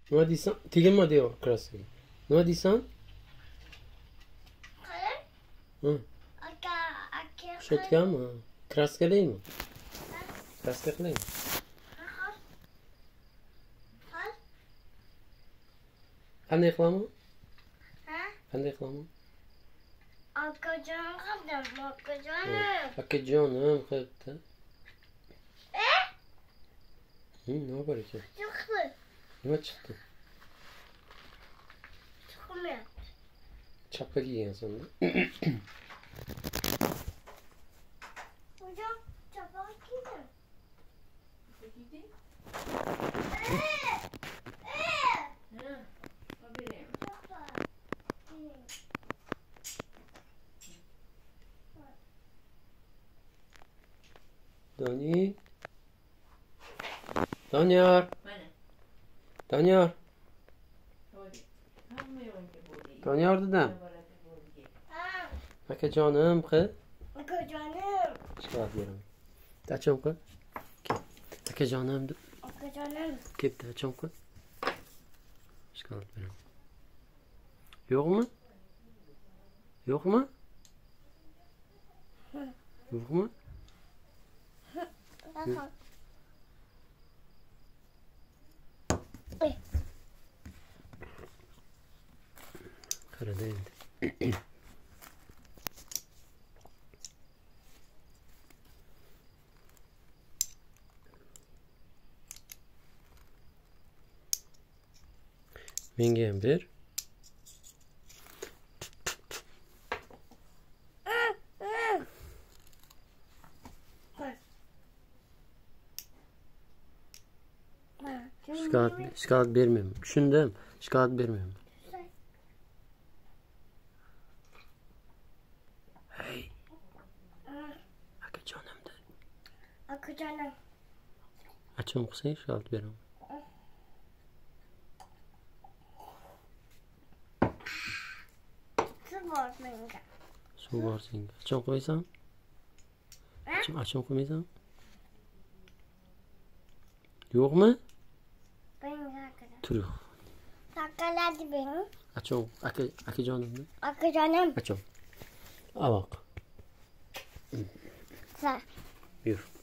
Nima deysan? Teginma deyapti kraskaga. Nima deysan? Qarang. Hı. Aka. O'shatganmi? Kraskalaymi? Kraska qilaymi? Qanday qilaman? Ha? Qanday qilaman? Akajon qildim, akajonim. Akajonim qilibdi. Nima bor ekan? Chiqdi. Nima chiqdi? Chiqmayapti. Chappa kiygansan-da. Hocam, chappa kiydim. Giyding? Chappa. Doniyor. Doniyor. Mana. Doniyor. Hamma yo'lga bo'ldi. Doniyor dedim. Ha, Akajonim qil. akajonim. Chiqarib beraman. Acham qil. Akajonim deb. Akajonim. Kepti acham qil. Chiqarib beraman. Yo'qmi? Yo'qmi? Yo'qmi? Qarada endi. Menga ham ber. Shikoyat bermayman. Tushundim. Shikoyat bermayman. Hey. Akajonim de. Akajonim. Acham qilsang shikoyat beraman. Suv bor menga. Suv bor senga. Acham qo'ysan? Acham qo'ymaysan? Yo'qmi? Menga. Tur. Takaladi beni. Acham, akajonimni. Akajonim. Acham. Aloq. Sa. Yur.